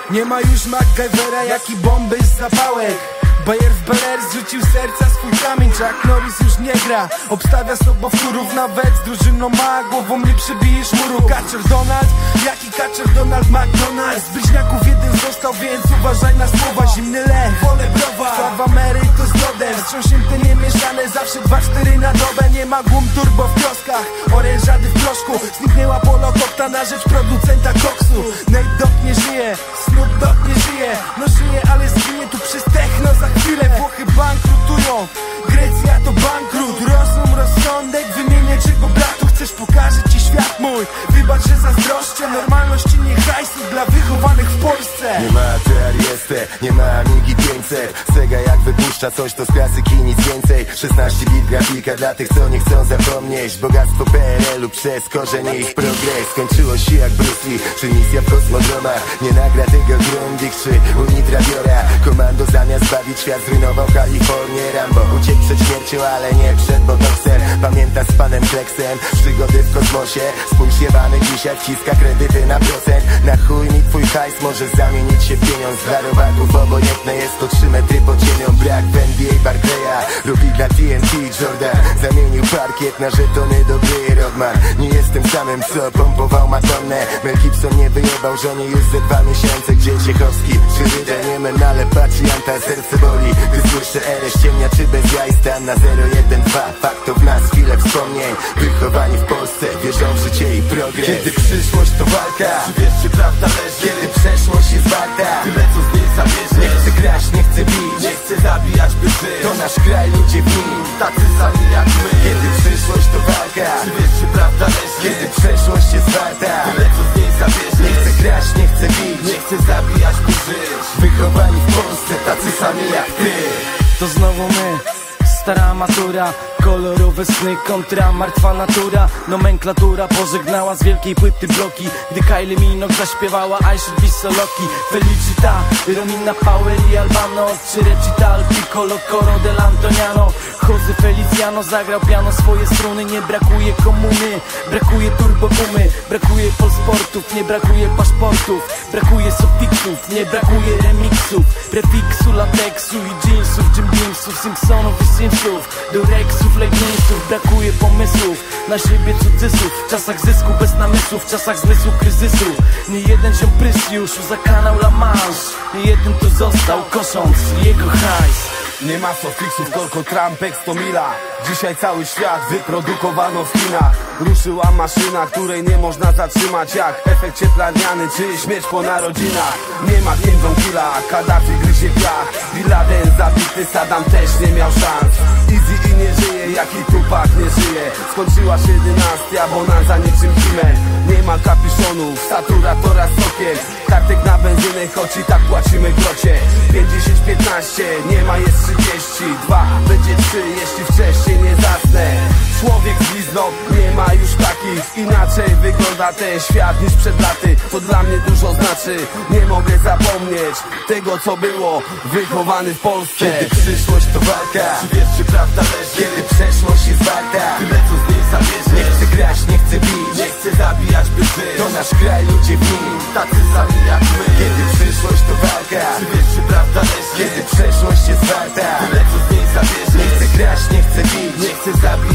Nie ma już MacGyvera, jak i bomby z zapałek. Bayer w Beler zrzucił serca swój kamień. Chuck Norris już nie gra, obstawia sobowtórów. Nawet z drużyną ma, głową nie przybijesz muru. Catcher Donald, jaki Catcher Donald McDonald. Z bliźniaków jeden został, więc uważaj na słowa. Zimny lech, wolę browar, Sława Mary to z lodem. Wstrząśnięte niemieszane, zawsze 2-4 na dobę. Nie ma głum turbo w kioskach, orężady w proszku. Zniknęła polokopta na rzecz producenta koksu. Nate Dogg nie żyje, Snoop Dogg nie żyje. No żyje, ale zginie tu przez techno za chwilę. Włochy bankrutują, Grecja to bankrut. Rozum, rozsądek, wymienię czego bratu. Chcesz, pokażę ci świat mój, wybacz, że zazdroszczę. Normalności nie hajsu dla wychowanych w Polsce. Nie ma Arieste, nie ma Amigi 500. Sega jak wypuszcza coś, to z klasyki nic więcej. 16 bit grafika dla tych, co nie chcą zapomnieć. Bogactwo PRL-u przez korzenie ich progres. Skończyło się jak Bruce Lee, czy misja w kosmodromach. Nie nagra tego Grundig, czy Unitra Biora. Komando zamiast bawić świat zrujnował Kalifornię. Rambo uciekł przed śmiercią, ale nie przed botoksem. Pamięta z panem Kleksem przygody w kosmosie. Spójrz jebany dzisiaj wciska kredyty na procent. Na chuj mi twój hajs może zamienić się w pieniądz. Dla robaków obojętne jest to 3 metry pod ziemią. Brak w NBA Barclaya, robi dla TNT Jordan. Zamienił parkiet na żetony do gry Rodman. Nie jestem samym, co pompował Madonnę. Mel Gibson nie wyjebał żonie już ze 2 miesiące. Gdzie Ciechowski, czy Ryder, nie menale patrianta, serce boli. Gdy słyszę erę ściemnia, czy bez jaj stan na 0-1-2. Fakt to w nas chwilę wspomnień. Wychowani w Polsce, wierzą w życie i progres. Kiedy przyszłość to walka, czy wiesz, czy prawda leży? Kiedy przeszłość jest warta, tyle co z niej zabierze. Nie chcę grać, nie chcę bić, nie chcę zabijać, by żyć. To nasz kraj, ludzie w nim, tacy sami jak my. Kiedy przyszłość to walka, czy wiesz, czy prawda leży? Kiedy przeszłość jest warta, tyle co z niej zabierze. Nie chcę grać, nie chcę bić, nie chcę zabijać, by żyć. Wychowani w Polsce, tacy sami jak ty. To znowu my, stara matura. Kolorowe sny kontra martwa natura. Nomenklatura pożegnała z wielkiej płyty bloki. Gdy Kylie Minogue zaśpiewała I should be so lucky. Felicita, Romina Power i Albano, czy recital Piccolo Coro dell'Antoniano. Jose Feliciano zagrał piano swoje struny. Nie brakuje komuny, brakuje turbogumy. Brakuje polsportów, nie brakuje paszportów. Brakuje subtiksów, nie brakuje remixów. Prefiksu, lateksu i jeansów, Jim Beamsów, Simpsonów i Simpsów. Do Rexów, legnińców, brakuje pomysłów na siebie cudzysłów, w czasach zysku bez namysłu, w czasach zmysłu kryzysu. Nie jeden ziom prys już za kanał La Manche. Nie jeden tu został, kosząc jego hajs. Nie ma sofiksów, tylko trampek 100 mila. Dzisiaj cały świat wyprodukowano w Chinach. Ruszyła maszyna, której nie można zatrzymać. Jak efekt cieplarniany, czy śmierć po narodzinach. Nie ma Kim Jong-ila, Kaddafi gryzie piach. Bin Laden zabity, Saddam też nie miał szans. Easy i nie żyje, jak i Tupac nie żyje. Skończyła się dynastia, bonanza niczym Himmel. Nie ma kapiszonów, saturatora z sokiem. Kartek na benzynę, choć i tak płacimy grocie. 50-15, nie ma jest 32, będzie 3, jeśli wcześniej nie zasnę. Człowiek z blizną, nie ma już takich. Inaczej wygląda ten świat niż przed laty. To dla mnie dużo znaczy, nie mogę zapomnieć tego, co było. Wychowany w Polsce. Kiedy przyszłość to walka, czy wiesz, czy prawda leży? Kiedy przeszłość jest warta, tyle co z niej zabierze. Nie chcę grać, nie chcę bić, nie chcę zabijać, by żyć. To nasz kraj, ludzie w nim, tacy sami jak my. Kiedy przyszłość to walka, czy wiesz, czy prawda leży? Kiedy przeszłość jest warta, tyle co z niej zabierze. Nie chcę grać, nie chcę bić, nie chcę zabijać,